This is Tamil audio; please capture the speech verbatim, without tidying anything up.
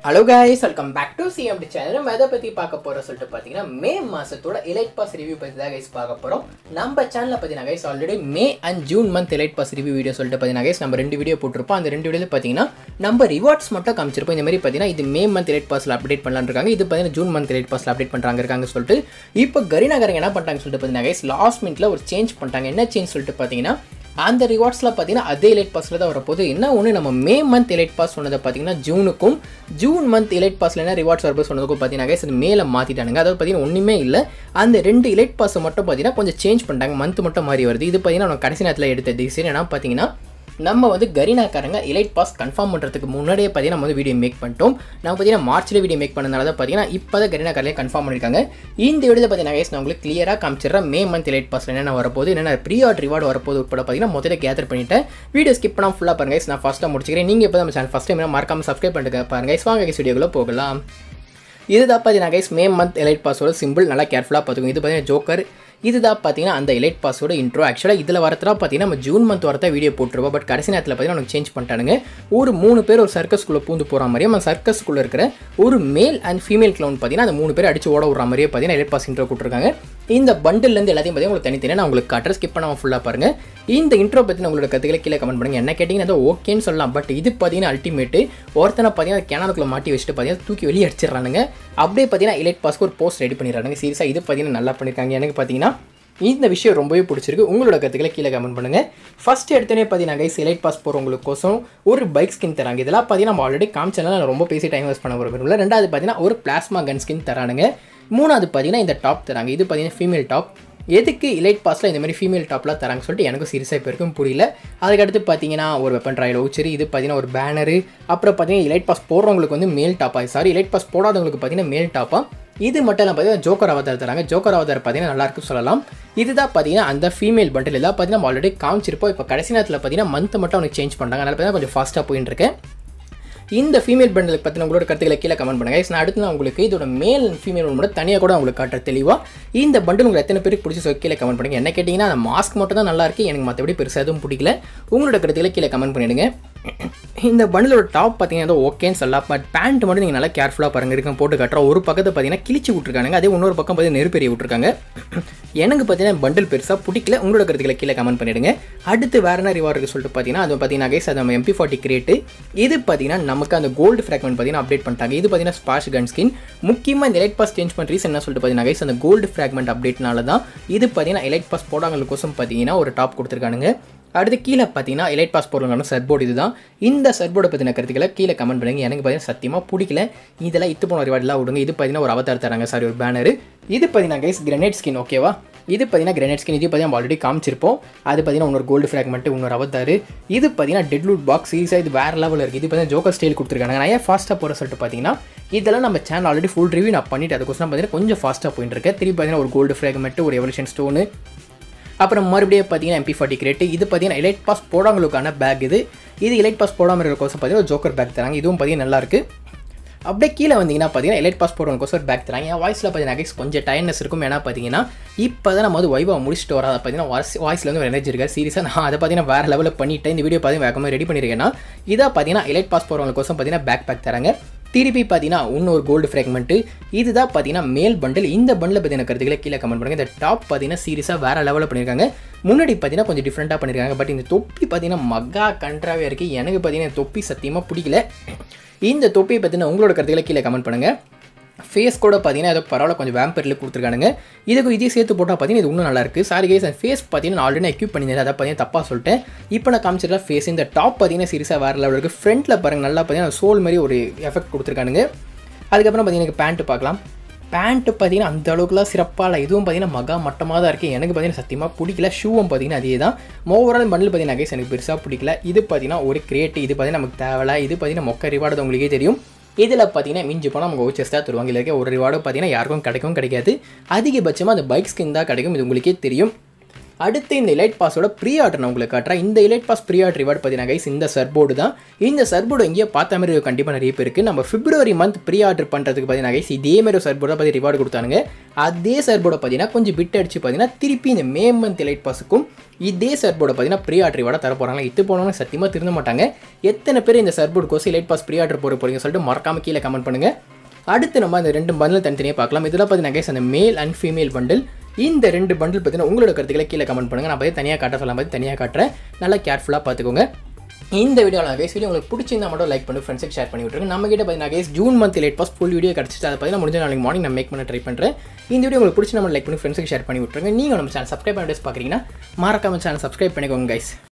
Hello guys, welcome back to C M D channel. நம்ம எதை பத்தி பார்க்க போறோம் சொல்லிட்டு பாத்தீங்கன்னா மே மாசத்தோட எலைட் பாஸ் ரிவ்யூ பத்தி தான் guys பார்க்க போறோம். நம்ம சேனல்ல பாத்தீங்கன்னா guys already May and June month elite pass review video சொல்லிட்டு பாத்தீங்கன்னா guys நம்ம ரெண்டு வீடியோ போட்டுருப்போம். அந்த ரெண்டு வீடியோல பாத்தீங்கன்னா நம்ம ரிவார்ட்ஸ் மட்டும் காமிச்சிருப்போம். இந்த மாதிரி பாத்தீங்கன்னா இது மே மந்த் எலைட் பாஸ்ல அப்டேட் பண்ணலாம்னு இருக்காங்க. இது பாத்தீங்கன்னா ஜூன் மந்த் எலைட் பாஸ்ல அப்டேட் பண்றாங்க இருக்காங்க சொல்லிட்டு இப்போ கரினாகரங்க என்ன பண்றாங்க சொல்லிட்டு பாத்தீங்கன்னா guys லாஸ்ட் மினிட்ல ஒரு சேஞ்ச் பண்ணிட்டாங்க. என்ன சேஞ்ச் சொல்லிட்டு பாத்தீங்கன்னா அந்த ரிவார்ட்ஸ்ல பாத்தீங்கன்னா அதே எலைட் பாஸ்ல தான் வரப்போகுது. என்ன ஒன்று நம்ம மே மந்த் எலைட் பாஸ் சொன்னதை பார்த்தீங்கன்னா ஜூனுக்கும் ஜூன் மந்த் எலைட் பாஸ்ல என்ன ரிவார்ட்ஸ் வரப்போ சொன்னதுக்கும் பார்த்தீங்கன்னா அது மேலே மாற்றிட்டானுங்க. அதாவது பார்த்தீங்கன்னா ஒன்றுமே இல்லை, அந்த ரெண்டு எலைட் பாஸை மட்டும் பார்த்தீங்கன்னா கொஞ்சம் சேஞ்ச் பண்ணிட்டாங்க, மந்த் மட்டும் மாறி வருது. இது பார்த்தீங்கன்னா நம்ம கடைசி நேரத்தில் எடுத்த டிசிஷன் என்ன பார்த்தீங்கன்னா நம்ம வந்து கரினாக்காரங்க எலைட் பாஸ் கன்ஃபார்ம் பண்ணுறதுக்கு முன்னாடியே பார்த்தீங்கன்னா நம்ம வந்து வீடியோ மேக் பண்ணிட்டோம். நம்ம பார்த்தீங்கன்னா மார்ச்சில் வீடியோ மேக் பண்ணதுனால தான் பார்த்தீங்கன்னா இப்போ தான் கரினாக்காரங்களே கன்ஃபார்ம் பண்ணியிருக்காங்க. இந்த வீடியோவில் பார்த்தீங்கன்னா guys நான் உங்களுக்கு கிளியராக காமிச்சிடுறேன் மே மந்த் எலைட் பாஸில் என்னென்ன வரப்போகுது, என்னென்ன ப்ரீ ஆர்ட் ரிவார்டு வரப்போது உட்பட பார்த்தீங்கன்னா முதல்ல கேதர் பண்ணிவிட்டேன். வீடியோ ஸ்கிப் பண்ணால் ஃபுல்லாக பாருங்க guys. நான் ஃபஸ்ட்டாக முடிச்சுக்கிறேன். நீங்கள் இப்போ நம்ம சேனல் ஃபஸ்ட் டைம் மறக்காமல் சப்ஸ்கிரைப் பண்ணிட்டு பாருங்க guys. வாங்க guys வீடியோக்குள்ளே போகலாம். இதுதான் பார்த்தீங்கன்னா guys மே மந்த் எலைட் பாஸோட சிம்பிள், நல்லா கேர்ஃபுல்லாக பார்த்துக்கோங்க. இது பார்த்தீங்கன்னா ஜோக்கர், இதுதான் பார்த்தீங்கன்னா அந்த எலைட் பாஸோட இன்ட்ரோ. ஆக்சுவலாக இதில் வரத்தா பார்த்தீங்கன்னா நம்ம ஜூன் மந்த் வரத்தா வீடியோ போட்டுருவோம். பட் கடைசி நேரத்தில் பார்த்தீங்கன்னா உனக்கு சேஞ்ச் பண்ணிட்டானுங்க. ஒரு மூணு பேர் ஒரு சர்க்கஸ்குள்ளே பூந்து போகிற மாதிரியே நம்ம சர்க்கஸ்குள்ளே இருக்கிற ஒரு மேல் அண்ட் ஃபீமேல் க்ளவுன் பார்த்தீங்கன்னா அந்த மூணு பேர் அடிச்சு ஓட விடுற மாதிரியே பார்த்தீங்கன்னா எலைட் பாஸ் இன்ட்ரோ கொடுத்துருக்காங்க. இந்த பண்டில்லேருந்து எல்லாத்தையும் பார்த்தீங்கன்னா உங்களுக்கு தனித்தனியாக நான் உங்களுக்கு காட்டுற ஸ்கிப் பண்ணாமல் ஃபுல்லாக பாருங்கள். இந்த இன்ட்ரோ பற்றி உங்களோட கருத்துக்களை கீழே கமெண்ட் பண்ணுங்கள். என்ன கேட்டிங்கன்னா அதை ஓகேன்னு சொல்லலாம். பட் இது பார்த்தீங்கன்னா அல்டிமேட்டு ஒருத்தனை பார்த்தீங்கன்னா கேனானுக்குள்ளே மாட்டி வச்சுட்டு பார்த்தீங்கன்னா தூக்கி வெளியே அடிச்சிடறானுங்க. அப்படியே பார்த்தீங்கன்னா எலைட் பாஸ்க்கு ஒரு போஸ்ட் ரெடி பண்ணிடுறாங்க. சீரியஸாக இது பார்த்தீங்கன்னா நல்லா பண்ணியிருக்காங்க. எனக்கு பார்த்தீங்கன்னா இந்த விஷயம் ரொம்பவே பிடிச்சிருக்கு. உங்களோட கருத்துக்களை கீழே கமெண்ட் பண்ணுங்கள். ஃபஸ்ட்டு எடுத்தோடனே பார்த்தீங்கன்னா கைஸ் எலைட் பாஸ் போகிறவங்களுக்கோசம் ஒரு பைக் ஸ்கின் தராங்க. இதெல்லாம் பார்த்தீங்கன்னா நம்ம ஆல்ரெடி காமிச்சனால நான் ரொம்ப பேசி டைம் வேஸ்ட் பண்ண போகிறோம். ரெண்டாவது பார்த்தீங்கன்னா ஒரு பிளாஸ்மா கன் ஸ்கின் தரானுங்க. மூணாவது பார்த்தீங்கன்னா இந்த டாப் தராங்க. இது பார்த்தீங்கன்னா ஃபீமேல் டாப். எதுக்கு எலைட் பாஸில் இந்த மாதிரி ஃபீமேல் டாப்லாம் தராங்க சொல்லிட்டு எனக்கு சீரியஸாக இப்போ இருக்கும் புரியல. அதுக்கடுத்து பார்த்தீங்கன்னா ஒரு வெப்பன் ட்ராயல் வவுச்சர், இது பார்த்தீங்கன்னா ஒரு பேனரு, அப்புறம் பார்த்தீங்கன்னா எலைட் பாஸ் போடுறவங்களுக்கு வந்து மேல் டாப்பா, சாரி எலைட் பாஸ் போடாதவங்களுக்கு பார்த்தீங்கன்னா மேல் டாப்பா. இது மட்டும் இல்லை பார்த்தீங்கன்னா ஜோக்கர் அவதார் தராங்க. ஜோக்கர் அவதார் பார்த்தீங்கன்னா நல்லாயிருக்கும் சொல்லலாம். இதுதான் பார்த்தீங்கன்னா அந்த ஃபீமேல் பண்டில். இதாக பார்த்தீங்கன்னா நம்ம ஆல்ரெடி காமிச்சிருப்போம். இப்போ கடைசி நேரத்தில் பார்த்தீங்கன்னா மந்த் மட்டும் அவனுக்கு சேஞ்ச் பண்ணுறாங்க. அதனால் பார்த்தீங்கன்னா கொஞ்சம் ஃபாஸ்ட்டாக போயின்னு இருக்கேன். இந்த ஃபீமேல் பண்டலுக்கு பற்றி உங்களோட கருத்துக்களை கீழே கமெண்ட் பண்ணுங்கள். நான் அடுத்து நான் உங்களுக்கு இதோட மேல் ஃபீமேல் மட்டும் தனியாக கூட உங்களுக்கு காட்டுற தெளிவாக இந்த பண்டில் உங்களுக்கு எத்தனை பேருக்கு பிடிச்சி சொல்லி கீழே கமெண்ட் பண்ணுங்கள். என்ன கேட்டிங்கன்னா அந்த மாஸ்க் மட்டும் தான் நல்லா இருக்குது, எனக்கு மற்றபடி பெருசாக எதுவும் பிடிக்கல. உங்களோட கருத்துக்களை கீழே கமெண்ட் பண்ணிவிடுங்க. இந்த பண்டிலோட டாப் பார்த்தீங்கன்னா ஓகேன்னு சொல்லலாம். பட் பேண்ட் மட்டும் நீங்கள் நல்லா கேர்ஃபுல்லாக பாருங்கள். இருக்க போட்டு காட்டுறோம். ஒரு பக்கத்தை பார்த்தீங்கன்னா கிழிச்சு விட்ருக்காங்க, அதே இன்னொரு பக்கம் பார்த்தீங்கன்னா நெருப்பெரிய விட்ருக்காங்க. எனக்கு பார்த்தீங்கன்னா பண்டில் பெருசாக பிடிக்கல. உங்களோட கருத்துக்களை கீழே கமெண்ட் பண்ணிவிடுங்க. அடுத்து வேறு என்ன ரிவார்டு இருக்குது சொல்லிட்டு பார்த்தீங்கன்னா அது பார்த்தீங்கன்னா கைஸ் அது நம்ம எம்பி ஃபார்ட்டி கிரியேட்டு. இது பார்த்தீங்கன்னா நமக்கு அந்த கோல்டு ஃப்ராக்மெண்ட் பார்த்தீங்கன்னா அப்டேட் பண்ணிட்டாங்க. இது பார்த்தீங்கன்னா ஸ்பாஷ் கன் ஸ்கின். முக்கியமாக இந்த எலைட் பாஸ் சேஞ்ச் பண்ணுற ரீசன் என்ன சொல்லிட்டு பார்த்தீங்கன்னா கைஸ் அந்த கோல்டு ஃப்ராக்மெண்ட் அப்டேட்னால தான். இது பார்த்தீங்கன்னா எலைட் பாஸ் போடாங்களுக்கோசம் பார்த்தீங்கன்னா ஒரு டாப் கொடுத்துருக்கானுங்க. அடுத்து கீழே பார்த்தீங்கன்னா எலைட் பாஸ் போடுறவங்க சர்போர்டு. இதுதான் இந்த சர்போர்டை பற்றின கருத்துக்களை கீழே கமெண்ட் பண்ணுங்கள். எனக்கு பார்த்தீங்கன்னா சத்தியமாக பிடிக்கல. இதெல்லாம் இத்து போன ரிவார்டெலாம் விடுங்க. இது பார்த்தீங்கன்னா ஒரு அவதார் தராங்க, சாரி ஒரு பேனரு. இது பார்த்தீங்கன்னா கைஸ் கிரனேட் ஸ்கின். ஓகேவா, இது பார்த்தீங்கன்னா கிரனேட் ஸ்கின். இது பார்த்தீங்கன்னா ஆல்ரெடி காமிச்சிருப்போம். அது பார்த்தீங்கன்னா இன்னொரு கோல்டு ஃப்ராக்மெண்ட், இன்னொரு அவதார். இது பார்த்தீங்கன்னா டெட் லூட் பாக்ஸ். சீரியஸாக இது வேறு லெவலில் இருக்குது. இது பார்த்தீங்கன்னா ஜோக்கர் ஸ்டைல் கொடுத்துருக்காங்க. நான் ஏன் ஃபாஸ்ட்டாக போகிற சொல்லிட்டு பார்த்தீங்கன்னா இதெல்லாம் நம்ம சேனல் ஆல்ரெடி ஃபுல் ரிவ்யூ நான் பண்ணிவிட்டு அதுக்கோசம் பார்த்தீங்கன்னா கொஞ்சம் ஃபாஸ்ட்டாக போயிட்டு இருக்கேன். திருப்பி பார்த்தீங்கன்னா ஒரு கோல்டு ஃப்ராக்மெண்ட், ஒரு எவல்யூஷன் ஸ்டோனு, அப்புறம் மறுபடியும் பார்த்தீங்கன்னா எம்பி ஃபார்ட்டி கிரேட்டு. இது பார்த்தீங்கன்னா எலைட் பாஸ் போடாங்களுக்கான பேக். இது இது எலைட் பாஸ் போடாமல் இருக்கிற கோசம் பார்த்தீங்கன்னா ஒரு ஜோக்கர் பேக் தராங்க. இதுவும் பார்த்தீங்கன்னா நல்லாயிருக்கு. அப்படியே கீழே வந்தீங்கன்னா பார்த்தீங்கன்னா எலைட் பாஸ் போடுறவங்க கோசம் பேக் தராங்க. என் வாய்ஸில் பார்த்தீங்கன்னா கொஞ்சம் டயர்னஸ் இருக்கும். ஏன்னா பார்த்தீங்கன்னா இப்போ தான் நம்ம வந்து வைவா முடிச்சுட்டு வர பார்த்தீங்கன்னா வாய்ஸ் வாய்ஸில் வந்து ஒரு எனர்ஜி இருக்காது. சீரியஸாக நான் அதை பார்த்தீங்கன்னா வேறு லெவலில் பண்ணிவிட்டேன். இந்த வீடியோ பார்த்தீங்கன்னா வேகமாக ரெடி பண்ணியிருக்கேன்னா இதாக பார்த்தீங்கன்னா எலைட் பாஸ் போடுறவங்க கோசம் பார்த்தீங்கன்னா பேக் பேக் தராங்க. திருப்பி பார்த்தீங்கன்னா இன்னொரு கோல்டு ஃப்ராக்மெண்ட்டு. இதுதான் பார்த்தீங்கன்னா மேல் பண்டில். இந்த பண்டில் பற்றின கருத்துக்களை கீழே கமெண்ட் பண்ணுங்கள். இந்த டாப் பார்த்தீங்கன்னா சீரியஸாக வேறு லெவலில் பண்ணியிருக்காங்க. முன்னாடி பார்த்தீங்கன்னா கொஞ்சம் டிஃப்ரெண்ட்டாக பண்ணியிருக்காங்க. பட் இந்த தொப்பி பார்த்தீங்கன்னா மகா கன்றாவே இருக்குது. எனக்கு பார்த்தீங்கன்னா தொப்பி சத்தியமாக பிடிக்கல. இந்த தொப்பியை பார்த்தீங்கன்னா உங்களோட கருத்துக்களை கீழே கமெண்ட் பண்ணுங்கள். ஃபேஸ் கூட பார்த்தீங்கன்னா ஏதோ பரவாயில்ல, கொஞ்சம் வேம்பரில் கொடுத்துருக்கானுங்க. இதுக்கு இதே சேர்த்து போட்டால் பார்த்தீங்கன்னா இது இன்னும் நல்லாயிருக்கு. சாரி கைஸ், அந்த ஃபேஸ் பார்த்தீங்கன்னா ஆல்ரெடி நான் எக்யூப் பண்ணியிருந்தேன், அதை பார்த்தீங்கன்னா தப்பாக சொல்லிட்டேன். இப்போ நான் காமிச்சிடலாம் ஃபேஸ். இந்த டாப் பார்த்தீங்கன்னா சீரியஸாக வேறு லெவலில் இருக்குது. ஃப்ரண்ட்டில் பாருங்கள் நல்லா பார்த்தீங்கன்னா சோல் மாதிரி ஒரு எஃபெக்ட் கொடுத்துருக்கானுங்க. அதுக்கப்புறம் பார்த்தீங்கன்னா பேண்ட்டு பார்க்கலாம். பேண்ட்டு பார்த்தீங்கன்னா அந்த அளவுக்குலாம் சிறப்பாக இல்லை. இதுவும் பார்த்தீங்கன்னா மகா மட்டமாக தான் இருக்குது. எனக்கு பார்த்தீங்கன்னா சத்தியமாக பிடிக்கல. ஷூவும் பார்த்தீங்கன்னா அதே தான். ஓவரால் பண்டில் பார்த்தீங்கன்னா கைஸ் எனக்கு பெருசாக பிடிக்கல. இது பார்த்தீங்கன்னா ஒரு கிரியேட். இது பார்த்தீங்கன்னா நமக்கு தேவையில்ல. இது பார்த்தீங்கன்னா மொக்க ரிவார்டு உங்களுக்கே தெரியும். இதில் பார்த்தீங்கன்னா மிஞ்சி போனால் நமக்கு வவுச்சர்ஸ் தான் தருவாங்க. இல்லை ஒரு ரிவார்டு பார்த்தீங்கன்னா யாருக்கும் கிடைக்கும் கிடைக்காது. அதிகபட்சமாக அந்த பைக் ஸ்கின் தான் கிடைக்கும். இது உங்களுக்கே தெரியும். அடுத்து இந்த எலைட் பாஸோட ப்ரீ ஆர்டர் நான் உங்களுக்கு காட்டுறேன். இந்த elite pass pre order reward பார்த்தீங்கன்னா கைஸ் இந்த சர்போர்டு தான். இந்த சர்போர்டு எங்கேயோ பார்த்த மாதிரி கண்டிப்பாக நிறைய பேர் இருக்குது. நம்ம பிப்ரவரி மந்த் ப்ரீ ஆர்டர் பண்ணுறதுக்கு பார்த்தீங்கன்னா கைஸ் இதே மாதிரி ஒரு சர்போர்டை பற்றி ரிவார்டு கொடுத்தானுங்க. அதே சர்போர்டை பார்த்தீங்கன்னா கொஞ்சம் பிட் அடிச்சு பார்த்தீங்கன்னா திருப்பி இந்த மே மந்த் எலைட் பாஸுக்கும் இதே சர்போர்டை பார்த்தீங்கன்னா ப்ரீ ஆர்டர் ரிவார்டாக தர போகிறாங்க. இது போனவங்க சத்தியமாக திருந்த மாட்டாங்க. எத்தனை பேர் இந்த surfboard course elite pass pre order போட போகிறீங்க சொல்லிட்டு மறக்காம கீழே கமெண்ட் பண்ணுங்கள். அடுத்து நம்ம அந்த ரெண்டு பண்டில் தனித்தனியாக பார்க்கலாம். இதெல்லாம் பார்த்தீங்கன்னா கைஸ் அந்த மேல் அண்ட் ஃபீமேல் பண்டில். இந்த ரெண்டு பண்டில் பார்த்தீங்கன்னா உங்களோட கருத்துக்களை கீழே கமெண்ட் பண்ணுங்கள். நான் பார்த்து தனியாக காட்ட சொல்லலாம், பார்த்து தனியாக காட்டுறேன். நல்லா கேர்ஃபுல்லாக பார்த்துக்கோங்க. இந்த வீடியோவில் கைஸ் வீடியோ உங்களுக்கு பிடிச்சிருந்தா மட்டும் லைக் பண்ணி ஃப்ரெண்ட்ஸுக்கு ஷேர் பண்ணி விட்டுருங்க. நம்ம கிட்ட பார்த்தீங்கன்னா guys June month elite pass full video கிடச்சிட்டு அதை பார்த்தீங்கன்னா முடிஞ்ச நாளைக்கு மார்னிங் நான் மேக் பண்ண ட்ரை பண்ணுறேன். இந்த வீடியோ உங்களுக்கு பிடிச்சி நம்ம லைக் பண்ணி ஃப்ரெண்ட்ஸுக்கு ஷேர் பண்ணி விட்டுருங்க. நீங்கள் நம்ம சேனல் சப்ஸ்கிரைப் பண்ணி பார்க்குறீங்கன்னா மறக்காம சேனல் சப்ஸ்கிரைப் பண்ணிக்கோங்க கைஸ்.